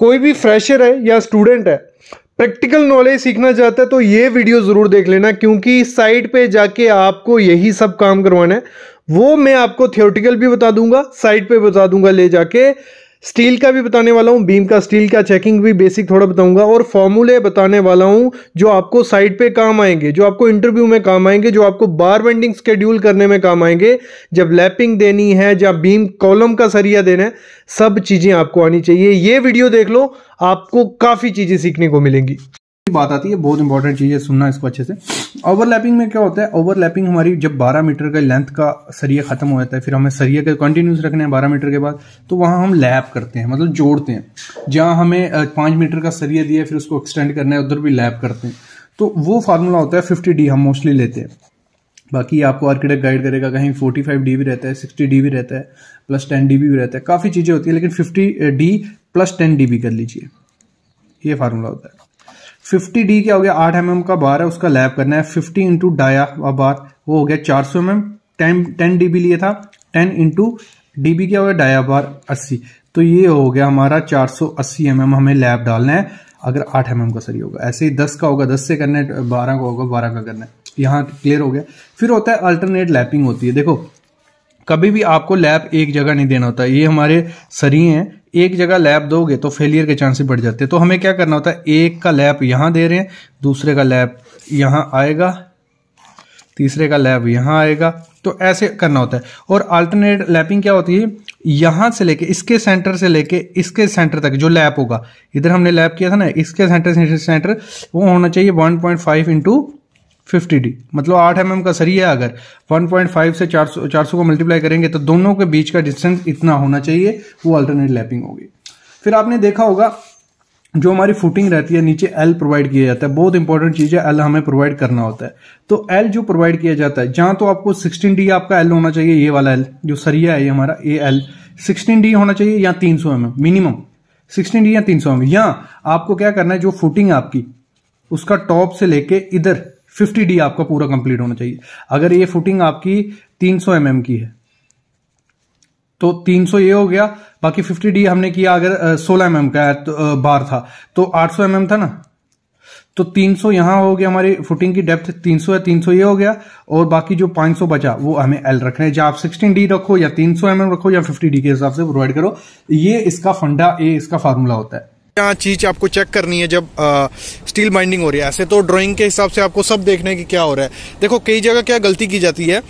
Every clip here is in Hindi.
कोई भी फ्रेशर है या स्टूडेंट है, प्रैक्टिकल नॉलेज सीखना चाहता है तो ये वीडियो ज़रूर देख लेना, क्योंकि साइट पे जाके आपको यही सब काम करवाना है। वो मैं आपको थियोरेटिकल भी बता दूंगा, साइट पे बता दूंगा ले जाके, स्टील का भी बताने वाला हूँ, बीम का स्टील का चेकिंग भी बेसिक थोड़ा बताऊंगा, और फॉर्मूले बताने वाला हूँ जो आपको साइट पे काम आएंगे, जो आपको इंटरव्यू में काम आएंगे, जो आपको बार बेंडिंग शेड्यूल करने में काम आएंगे, जब लैपिंग देनी है, जब बीम कॉलम का सरिया देना है, सब चीज़ें आपको आनी चाहिए। ये वीडियो देख लो, आपको काफ़ी चीज़ें सीखने को मिलेंगी। बात आती है, बहुत इंपॉर्टेंट चीज है, सुनना इसको अच्छे से। ओवरलैपिंग में क्या होता है, ओवरलैपिंग हमारी जब 12 मीटर का लेंथ का सरिया खत्म हो जाता है, फिर हमें सरिया के कंटिन्यूस रखने हैं 12 मीटर के बाद, तो वहां हम लैप करते हैं, मतलब जोड़ते हैं। जहां हमें 5 मीटर का सरिया दिया है, फिर उसको एक्सटेंड करना है, उधर भी लैप करते हैं। तो वो फार्मूला होता है 50D, हम मोस्टली लेते हैं। बाकी आपको आर्किटेक्ट गाइड करेगा, कहीं 45D भी रहता है, 60D भी रहता है, प्लस 10DB भी रहता है, काफी चीजें होती है, लेकिन 50D प्लस 10DB कर लीजिए, ये फार्मूला होता है। 50D क्या हो गया, 8 mm का बार है, उसका लैप करना है। 50 इंटू डाया बार, वो हो गया 400 mm। 10DB लिए था, 10 इंटू DB क्या हो गया, डाया बार 80, तो ये हो गया हमारा 480 mm हमें लैप डालना है अगर 8 mm का सही होगा। ऐसे ही 10 का होगा 10 से करना है, 12 का होगा 12 का करना है। यहाँ क्लियर हो गया। फिर होता है अल्टरनेट लैपिंग होती है। देखो कभी भी आपको लैप एक जगह नहीं देना होता, ये हमारे सरिये हैं, एक जगह लैप दोगे तो फेलियर के चांसेस बढ़ जाते हैं। तो हमें क्या करना होता है, एक का लैप यहां दे रहे हैं, दूसरे का लैप यहां आएगा, तीसरे का लैप यहां आएगा, तो ऐसे करना होता है। और अल्टरनेट लैपिंग क्या होती है, यहां से लेके इसके सेंटर से लेके इसके सेंटर तक जो लैप होगा, इधर हमने लैप किया था ना, इसके सेंटर से सेंटर वो होना चाहिए 1.5 इंटू 50D, मतलब 8 mm का सरिया है, अगर 1.5 से 400 को मल्टीप्लाई करेंगे तो दोनों के बीच का डिस्टेंस इतना होना चाहिए, वो अल्टरनेट लैपिंग होगी। फिर आपने देखा होगा जो हमारी फुटिंग रहती है, नीचे L प्रोवाइड किया जाता है, बहुत इंपॉर्टेंट चीज है, L हमें प्रोवाइड करना होता है। तो L जो प्रोवाइड किया जाता है, जहां तो आपको 16D आपका L होना चाहिए, ये वाला L जो सरिया है ये हमारा, ये L 16D होना चाहिए या 300 mm मिनिमम, 16D या 300 mm। या आपको क्या करना है, जो फुटिंग आपकी उसका टॉप से लेके इधर 50D आपका पूरा कंप्लीट होना चाहिए। अगर ये फुटिंग आपकी 300 mm की है तो 300 ये हो गया, बाकी 50D हमने किया अगर 16 mm का तो, बार था तो 800 mm था ना, तो 300 यहां हो गया, हमारी फुटिंग की डेप्थ 300 है, 300 ये हो गया, और बाकी जो 500 बचा वो हमें L रखना है। जब आप 16D रखो या 300 mm रखो या 50D के हिसाब से प्रोवाइड करो, ये इसका फंडा, ये इसका फार्मूला होता है। यहाँ चीज आपको चेक करनी है जब स्टील बाइंडिंग हो रही है। ऐसे तो ड्राइंग के हिसाब से आपको सब देखना है कि क्या हो रहा है। देखो कई जगह क्या गलती की जाती है,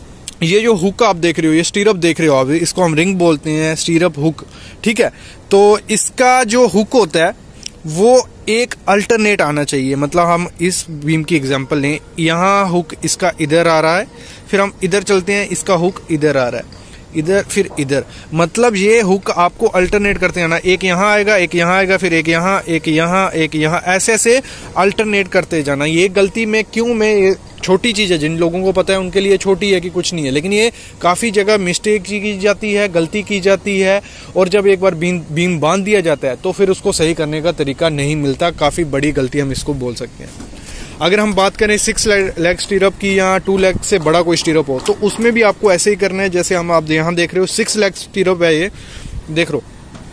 ये जो हुक आप देख रहे हो, ये स्टीरअप देख रहे हो आप, इसको हम रिंग बोलते हैं, स्टीरअप हुक, ठीक है। तो इसका जो हुक होता है वो एक अल्टरनेट आना चाहिए। मतलब हम इस बीम की एग्जांपल लें, यहाँ हुक इसका इधर आ रहा है, फिर हम इधर चलते हैं, इसका हुक इधर आ रहा है, इधर फिर इधर, मतलब ये हुक आपको अल्टरनेट करते जाना, एक यहाँ आएगा, एक यहाँ आएगा, फिर एक यहाँ, एक यहाँ, एक यहाँ, ऐसे ऐसे अल्टरनेट करते जाना। ये गलती में क्यों, मैं ये छोटी चीज है, जिन लोगों को पता है उनके लिए छोटी है कि कुछ नहीं है, लेकिन ये काफी जगह मिस्टेक की जाती है, गलती की जाती है। और जब एक बार बीम बांध दिया जाता है तो फिर उसको सही करने का तरीका नहीं मिलता। काफी बड़ी गलती हम इसको बोल सकते हैं। अगर हम बात करें 6 लेग स्टीरअप की या 2 लेग से बड़ा कोई स्टीरअप हो, तो उसमें भी आपको ऐसे ही करना है जैसे हम आप यहाँ देख रहे हो। 6 लेग स्टीरअप है, ये देख लो,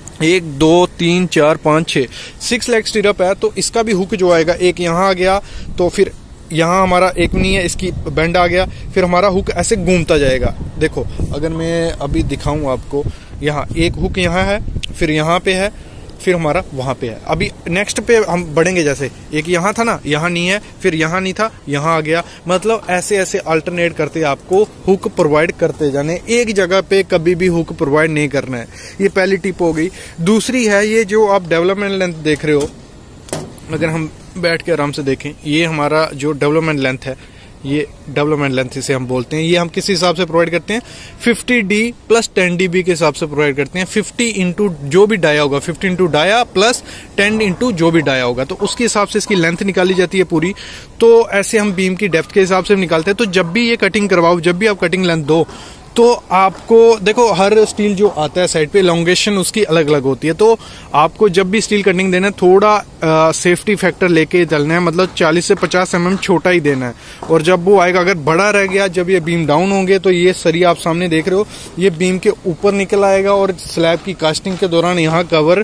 1 2 3 4 5 6 6 लेग स्टीरअप है। तो इसका भी हुक जो आएगा, एक यहाँ आ गया, तो फिर यहाँ हमारा एक नहीं है, इसकी बेंड आ गया, फिर हमारा हुक ऐसे घूमता जाएगा। देखो अगर मैं अभी दिखाऊं आपको, यहाँ एक हुक यहाँ है, फिर यहाँ पे है, फिर हमारा वहां पे है। अभी नेक्स्ट पे हम बढ़ेंगे, जैसे एक यहाँ था ना, यहाँ नहीं है, फिर यहाँ नहीं था, यहाँ आ गया। मतलब ऐसे ऐसे अल्टरनेट करते आपको हुक प्रोवाइड करते जाने, एक जगह पे कभी भी हुक प्रोवाइड नहीं करना है। ये पहली टिप हो गई। दूसरी है, ये जो आप डेवलपमेंट लेंथ देख रहे हो, अगर हम बैठ के आराम से देखें, ये हमारा जो डेवलपमेंट लेंथ है, ये डेवलपमेंट लेंथ इसे हम बोलते हैं। ये हम किस हिसाब से प्रोवाइड करते हैं, 50D प्लस 10DB के हिसाब से प्रोवाइड करते हैं। 50 इंटू जो भी डाया होगा, 50 इंटू डाया प्लस 10 इंटू जो भी डाया होगा, तो उसके हिसाब से इसकी लेंथ निकाली जाती है पूरी। तो ऐसे हम बीम की डेप्थ के हिसाब से निकालते हैं। तो जब भी ये कटिंग करवाओ, जब भी आप कटिंग लेंथ दो, तो आपको देखो हर स्टील जो आता है साइड पे लॉन्गेशन उसकी अलग अलग होती है। तो आपको जब भी स्टील कटिंग देना है, थोड़ा सेफ्टी फैक्टर लेके चलना है, मतलब 40 से 50 mm छोटा ही देना है। और जब वो आएगा, अगर बड़ा रह गया, जब ये बीम डाउन होंगे, तो ये सरिया आप सामने देख रहे हो, ये बीम के ऊपर निकल आएगा और स्लैब की कास्टिंग के दौरान यहाँ कवर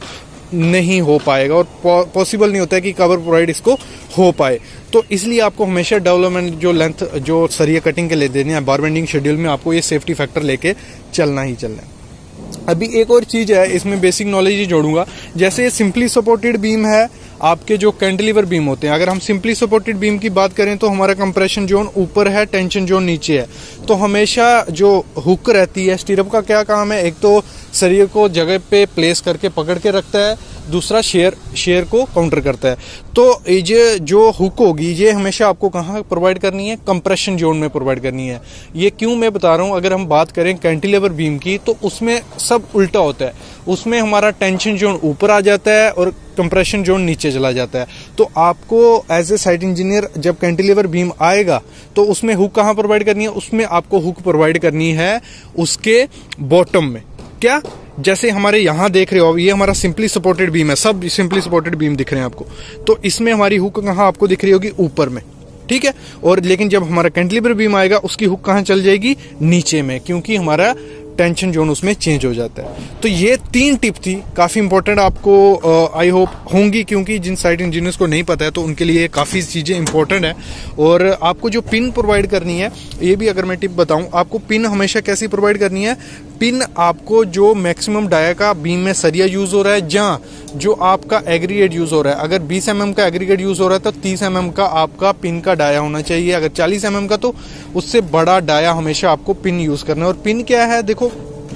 नहीं हो पाएगा और पॉसिबल नहीं होता है कि कवर प्रोवाइड इसको हो पाए। तो इसलिए आपको हमेशा डेवलपमेंट जो लेंथ जो सरिया कटिंग के लिए देने हैं बार बेंडिंग शेड्यूल में, आपको ये सेफ्टी फैक्टर लेके चलना ही चलना है। अभी एक और चीज है, इसमें बेसिक नॉलेज ही जोड़ूंगा। जैसे सिंपली सपोर्टेड बीम है, आपके जो कैंटिलीवर बीम होते हैं, अगर हम सिंपली सपोर्टेड बीम की बात करें तो हमारा कंप्रेशन जोन ऊपर है, टेंशन जोन नीचे है। तो हमेशा जो हुक रहती है, स्टीरअप का क्या काम है, एक तो सरिये को जगह पे प्लेस करके पकड़ के रखता है, दूसरा शेयर को काउंटर करता है। तो ये जो हुक होगी ये हमेशा आपको कहाँ प्रोवाइड करनी है, कंप्रेशन जोन में प्रोवाइड करनी है। ये क्यों मैं बता रहा हूँ, अगर हम बात करें कैंटिलीवर बीम की तो उसमें सब उल्टा होता है। उसमें हमारा टेंशन जोन ऊपर आ जाता है और कंप्रेशन जोन नीचे चला जाता है। तो आपको एज ए साइट इंजीनियर जब कैंटिलीवर बीम आएगा तो उसमें हुक कहाँ प्रोवाइड करनी है, उसमें आपको हुक प्रोवाइड करनी है उसके बॉटम में। क्या, जैसे हमारे यहां देख रहे हो, ये हमारा सिंपली सपोर्टेड बीम है, सब सिंपली सपोर्टेड बीम दिख रहे हैं आपको। तो इसमें हमारी हुक कहां आपको दिख रही होगी, ऊपर में, ठीक है। और लेकिन जब हमारा कैंटिलीवर बीम आएगा उसकी हुक कहां चल जाएगी, नीचे में, क्योंकि हमारा टेंशन जोन उसमें चेंज हो जाता है। तो ये 3 टिप थी, काफी इंपॉर्टेंट आपको आई होप होंगी, क्योंकि जिन साइट इंजीनियर्स को नहीं पता है तो उनके लिए काफी चीजें इंपॉर्टेंट है। और आपको जो पिन प्रोवाइड करनी है, ये भी अगर मैं टिप बताऊं, आपको पिन हमेशा कैसी प्रोवाइड करनी है, पिन आपको जो मैक्सिमम डाया का बीम में सरिया यूज हो रहा है, जहां जो आपका एग्रीगेट यूज हो रहा है, अगर 20 mm का एग्रीगेट यूज हो रहा है तो 30 mm का आपका पिन का डाया होना चाहिए। अगर 40 mm का तो उससे बड़ा डाया हमेशा आपको पिन यूज करना है। और पिन क्या है, देखो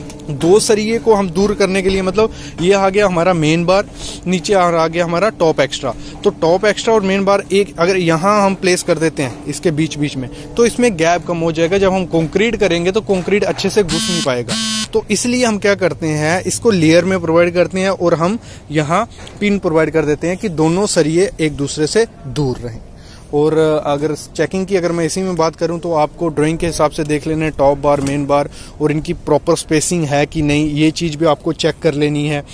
2 सरिये को हम दूर करने के लिए, मतलब ये आ गया हमारा मेन बार, नीचे आ गया हमारा टॉप एक्स्ट्रा। तो टॉप एक्स्ट्रा और मेन बार एक अगर यहाँ हम प्लेस कर देते हैं इसके बीच बीच में, तो इसमें गैप कम हो जाएगा। जब हम कंक्रीट करेंगे तो कंक्रीट अच्छे से घुस नहीं पाएगा। तो इसलिए हम क्या करते हैं, इसको लेयर में प्रोवाइड करते हैं और हम यहाँ पिन प्रोवाइड कर देते हैं कि दोनों सरिये एक दूसरे से दूर रहें। और अगर चेकिंग की अगर मैं इसी में बात करूं तो आपको ड्राइंग के हिसाब से देख लेना है टॉप बार, मेन बार, और इनकी प्रॉपर स्पेसिंग है कि नहीं, ये चीज भी आपको चेक कर लेनी है।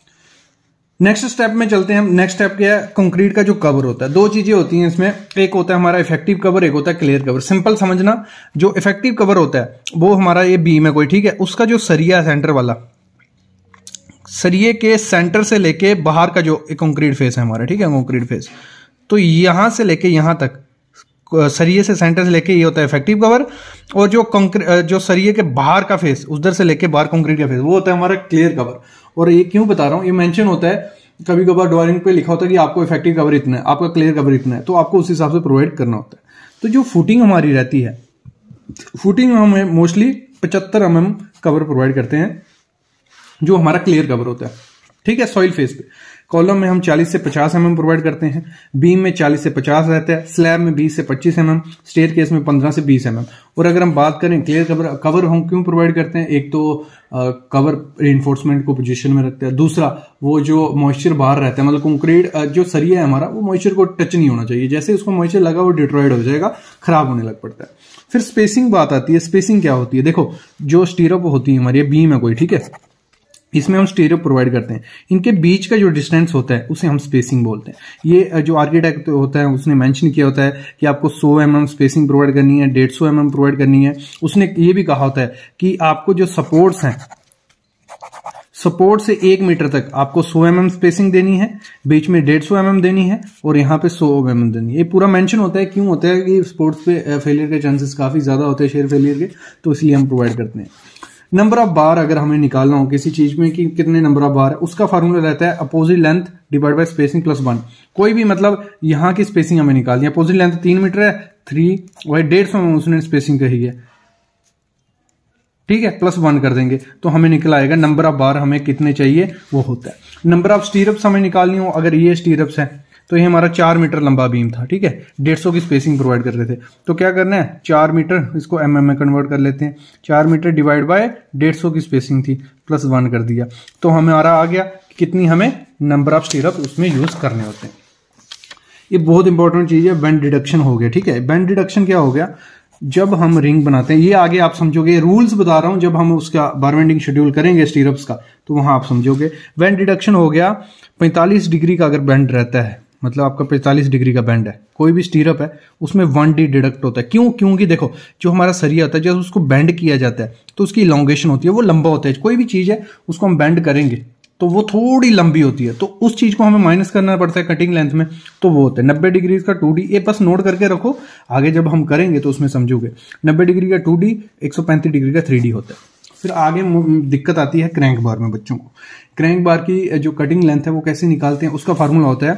नेक्स्ट स्टेप में चलते हैं। नेक्स्ट स्टेप क्या है, कंक्रीट का जो कवर होता है, 2 चीजें होती हैं इसमें, एक होता है हमारा इफेक्टिव कवर, एक होता है क्लियर कवर। सिंपल समझना, जो इफेक्टिव कवर होता है वो हमारा ये बीम है कोई, ठीक है, उसका जो सरिया सेंटर वाला, सरिये के सेंटर से लेके बाहर का जो कंक्रीट फेस है हमारा, ठीक है, कंक्रीट फेस, तो यहां से लेके यहां तक सरिये से सेंटर से लेके ये होता है इफेक्टिव कवर। और जो सरिये के बाहर का फेस, उधर से लेके बाहर कंक्रीट का फेस, वो होता है हमारा क्लियर कवर। और ये क्यों बता रहा हूं, ये मेंशन होता है कभी कभार ड्राइंग पे लिखा होता है कि आपको इफेक्टिव कवर इतना है, आपका क्लियर कवर इतना है, तो आपको उस हिसाब से प्रोवाइड करना होता है। तो जो फुटिंग हमारी रहती है, फुटिंग में हमें मोस्टली 75 mm कवर प्रोवाइड करते हैं, जो हमारा क्लियर कवर होता है, ठीक है। सॉइल फेस पे कॉलम में हम 40 से 50 mm प्रोवाइड करते हैं, बीम में 40 से 50 रहता है, स्लैब में 20 से 25 mm, स्टेयर केस में 15 से 20 mm। और अगर हम बात करें क्लियर कवर हम क्यों प्रोवाइड करते हैं, एक तो कवर रिइंफोर्समेंट को पोजीशन में रखते हैं, दूसरा वो जो मॉइस्चर बाहर रहता है, मतलब कंक्रीट जो सरिया है हमारा, वो मॉइस्चर को टच नहीं होना चाहिए, जैसे उसको मॉइस्चर लगा वो डिट्रॉयड हो जाएगा, खराब होने लग पड़ता है। फिर स्पेसिंग बात आती है, स्पेसिंग क्या होती है, देखो जो स्टीरअप होती है हमारी, बीम है कोई, ठीक है, इसमें हम स्टीरियो प्रोवाइड करते हैं, इनके बीच का जो डिस्टेंस होता है उसे हम स्पेसिंग बोलते हैं। ये जो आर्किटेक्ट होता है उसने मेंशन किया होता है कि आपको 100 mm स्पेसिंग प्रोवाइड करनी है, 150 mm प्रोवाइड करनी है। उसने ये भी कहा होता है कि आपको जो सपोर्ट्स हैं, सपोर्ट से 1 मीटर तक आपको 100 mm स्पेसिंग देनी है, बीच में 150 mm देनी है और यहाँ पे 100 mm देनी है। ये पूरा मेंशन होता है, क्यों होता है कि स्पोर्ट्स पे फेलियर के चांसेस काफी ज्यादा होते हैं, शेयर फेलियर के, तो इसलिए हम प्रोवाइड करते हैं। नंबर ऑफ बार अगर हमें निकालना हो किसी चीज में कि कितने नंबर ऑफ बार है, उसका फार्मूला रहता है opposite length divide by spacing plus 1। कोई भी मतलब यहाँ की स्पेसिंग हमें निकालनी है, अपोजिट लेंथ 3 मीटर है, 3 वही 150 में उसने स्पेसिंग कही है, ठीक है, प्लस 1 कर देंगे तो हमें निकल आएगा नंबर ऑफ बार हमें कितने चाहिए वो होता है। नंबर ऑफ स्टीरअप्स हमें निकालनी हो, अगर ये स्टीरअप्स है तो ये हमारा 4 मीटर लंबा बीम था, ठीक है, 150 की स्पेसिंग प्रोवाइड कर रहे थे, तो क्या करना है, 4 मीटर, इसको mm में कन्वर्ट कर लेते हैं, 4 मीटर डिवाइड बाय 150 की स्पेसिंग थी, प्लस 1 कर दिया, तो हमारा आ गया कितनी हमें नंबर ऑफ स्टीरअप उसमें यूज करने होते हैं। ये बहुत इंपॉर्टेंट चीज है, बेंड डिडक्शन हो गया, ठीक है। बेंड डिडक्शन क्या हो गया, जब हम रिंग बनाते हैं, ये आगे आप समझोगे, रूल्स बता रहा हूं, जब हम उसका बार बेंडिंग शेड्यूल करेंगे स्टीरअप्स का तो वहां आप समझोगे। बेंड डिडक्शन हो गया 45 डिग्री का अगर बेंड रहता है, मतलब आपका 45 डिग्री का बेंड है, कोई भी स्टीरअप है, उसमें 1D डिडक्ट होता है। क्यों, क्योंकि देखो जो हमारा सरिया होता है, जब उसको बेंड किया जाता है तो उसकी इलोंगेशन होती है, वो लंबा होता है। कोई भी चीज है उसको हम बेंड करेंगे तो वो थोड़ी लंबी होती है, तो उस चीज को हमें माइनस करना पड़ता है कटिंग लेंथ में, तो वो होता है 90 डिग्री का 2D। ये बस नोट करके रखो, आगे जब हम करेंगे तो उसमें समझोगे। 90 डिग्री का 2D, 135 डिग्री का 3D होता है। फिर आगे दिक्कत आती है क्रैंक बार में बच्चों को। क्रैंक बार की जो कटिंग लेंथ है वो कैसे निकालते हैं, उसका फार्मूला होता है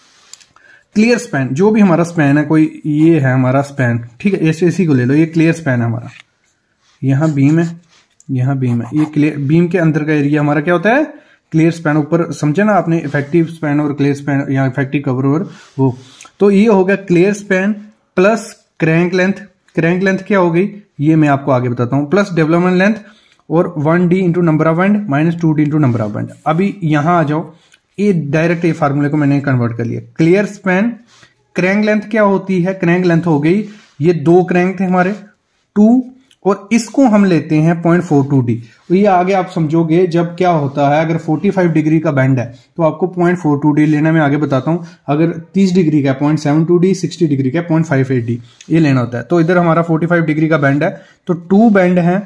क्लियर स्पैन। जो भी हमारा स्पैन है, कोई ये है हमारा स्पैन, ठीक है, ऐसे इसी को ले लो, ये क्लियर स्पैन है हमारा, यहाँ बीम है, यहाँ बीम है, ये क्लियर बीम के अंदर का एरिया हमारा क्या होता है, क्लियर स्पैन। ऊपर समझे ना आपने, इफेक्टिव स्पैन और क्लियर स्पैन, या इफेक्टिव कवर और वो, तो ये हो गया clear span plus crank length. Crank length क्या हो गई, ये मैं आपको आगे बताता हूं, प्लस डेवलपमेंट लेंथ और 1D into number of bend minus 2D into number of bend. अभी यहां आ जाओ, ये डायरेक्ट ये फार्मूले को मैंने कन्वर्ट कर लिया। क्लियर स्पैन, क्रैंक लेंथ क्या होती है, क्रैंक लेंथ हो गई, ये 2 क्रैंक थे हमारे 2, और इसको हम लेते हैं 0.42D। ये आगे आप समझोगे जब क्या होता है, अगर 45 डिग्री का बैंड है तो आपको 0.42D लेना, मैं आगे बताता हूं। अगर 30 डिग्री का 0.72D, 60 डिग्री का 0.58D ये लेना होता है। तो इधर हमारा 45 डिग्री का बैंड है, तो 2 बैंड है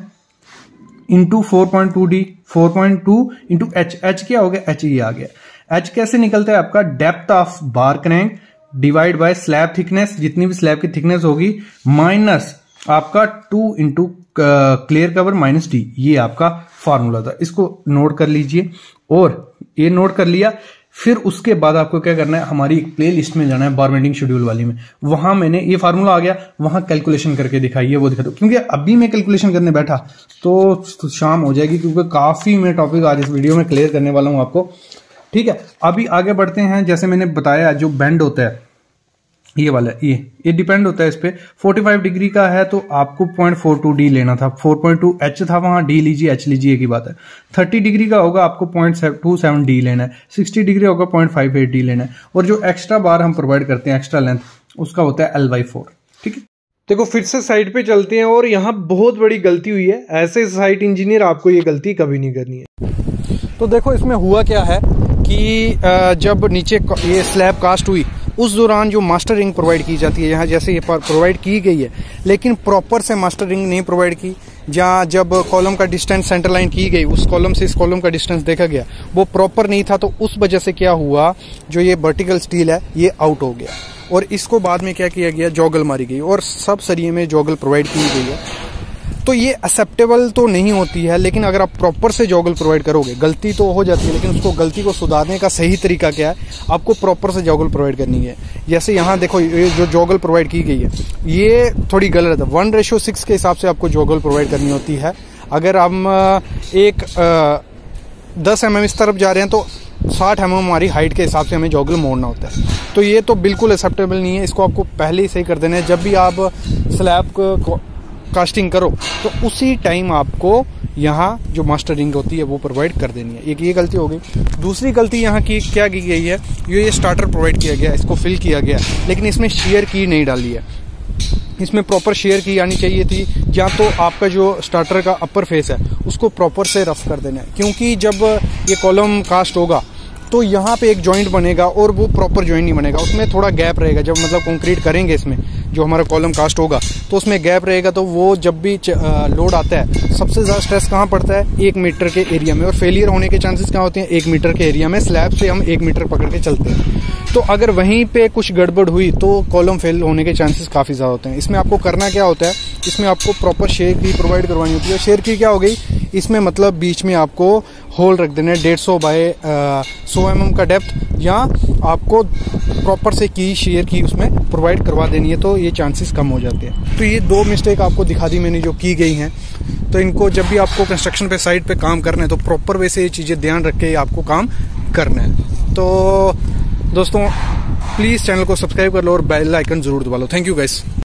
इंटू 4.2D, 4.2 इंटू H क्या हो गया, H ये आ गया। H कैसे निकलता है आपका, depth of bar crank divide by slab thickness, जितनी भी स्लैब की थिकनेस होगी, माइनस आपका 2 into clear cover minus D, ये आपका फॉर्मूला था। इसको नोट कर लीजिए, और ये नोट कर लिया। फिर उसके बाद आपको क्या करना है, हमारी एक प्ले लिस्ट में जाना है, बार बेंडिंग शेड्यूल वाली में, वहां मैंने ये फार्मूला आ गया, वहां कैलकुलेशन करके दिखाई है, वो दिखा दो। क्योंकि अभी मैं कैलकुलेशन करने बैठा तो शाम हो जाएगी, क्योंकि काफी मैं टॉपिक आज इस वीडियो में क्लियर करने वाला हूं आपको, ठीक है। अभी आगे बढ़ते हैं। जैसे मैंने बताया, जो बेंड होता है ये वाला, ये डिपेंड होता है इस पे। 45 डिग्री का है तो आपको 0.42D लेना था, 4.2 H था, वहां D लीजिए, H लीजिए, एक ही बात है। 30 डिग्री का होगा आपको 0.27D लेना है, 60 डिग्री होगा 0.58D लेना है, और जो एक्स्ट्रा बार हम प्रोवाइड करते हैं, एक्स्ट्रा लेंथ, उसका होता है L/4, ठीक है। देखो फिर से साइट पे चलते हैं, और यहाँ बहुत बड़ी गलती हुई है, ऐसे साइट इंजीनियर आपको ये गलती कभी नहीं करनी है। तो देखो इसमें हुआ क्या है कि जब नीचे ये स्लैब कास्ट हुई, उस दौरान जो मास्टर रिंग प्रोवाइड की जाती है, यहाँ जैसे ये प्रोवाइड की गई है, लेकिन प्रॉपर से मास्टर रिंग नहीं प्रोवाइड की। जहाँ जब कॉलम का डिस्टेंस सेंटर लाइन की गई, उस कॉलम से इस कॉलम का डिस्टेंस देखा गया, वो प्रॉपर नहीं था, तो उस वजह से क्या हुआ, जो ये वर्टिकल स्टील है ये आउट हो गया, और इसको बाद में क्या किया गया, जॉगल मारी गई, और सब सरिये में जॉगल प्रोवाइड की गई है। तो ये एक्सेप्टेबल तो नहीं होती है, लेकिन अगर आप प्रॉपर से जॉगल प्रोवाइड करोगे, गलती तो हो जाती है, लेकिन उसको गलती को सुधारने का सही तरीका क्या है, आपको प्रॉपर से जॉगल प्रोवाइड करनी है। जैसे यहाँ देखो, ये जो जॉगल प्रोवाइड की गई है ये थोड़ी गलत है, 1:6 के हिसाब से आपको जॉगल प्रोवाइड करनी होती है। अगर हम 10 mm इस तरफ जा रहे हैं तो 60 mm हमारी हाइट के हिसाब से हमें जॉगल मोड़ना होता है। तो ये तो बिल्कुल एक्सेप्टेबल नहीं है, इसको आपको पहले ही सही कर देना है। जब भी आप स्लैब को कास्टिंग करो तो उसी टाइम आपको यहाँ जो मास्टर रिंग होती है वो प्रोवाइड कर देनी है। एक ये गलती हो गई। दूसरी गलती यहाँ की क्या की गई है, ये स्टार्टर प्रोवाइड किया गया, इसको फिल किया गया, लेकिन इसमें शेयर की नहीं डाली है। इसमें प्रॉपर शेयर की आनी चाहिए थी। या तो आपका जो स्टार्टर का अपर फेस है उसको प्रॉपर से रफ कर देना है, क्योंकि जब ये कॉलम कास्ट होगा तो यहाँ पे एक जॉइंट बनेगा और वो प्रॉपर जॉइंट नहीं बनेगा, उसमें थोड़ा गैप रहेगा। जब मतलब कंक्रीट करेंगे इसमें जो हमारा कॉलम कास्ट होगा तो उसमें गैप रहेगा, तो वो जब भी लोड आता है सबसे ज़्यादा स्ट्रेस कहाँ पड़ता है, 1 मीटर के एरिया में, और फेलियर होने के चांसेस कहाँ होते हैं, 1 मीटर के एरिया में। स्लैब से हम 1 मीटर पकड़ के चलते हैं, तो अगर वहीं पे कुछ गड़बड़ हुई तो कॉलम फेल होने के चांसेस काफ़ी ज़्यादा होते हैं। इसमें आपको करना क्या होता है, इसमें आपको प्रॉपर शेयर की प्रोवाइड करवानी होती है। शेयर की क्या हो गई, इसमें मतलब बीच में आपको होल रख देना है 150 बाय 100 mm का डेप्थ, या आपको प्रॉपर से की शेयर की उसमें प्रोवाइड करवा देनी है, तो ये चांसेस कम हो जाते हैं। तो ये 2 मिस्टेक आपको दिखा दी मैंने जो की गई हैं, तो इनको जब भी आपको कंस्ट्रक्शन पे साइट पे काम करना है तो प्रॉपर वे से ये चीज़ें ध्यान रख के आपको काम करना है। तो दोस्तों प्लीज़ चैनल को सब्सक्राइब कर लो और बेल आइकन जरूर दबा लो। Thank you guys.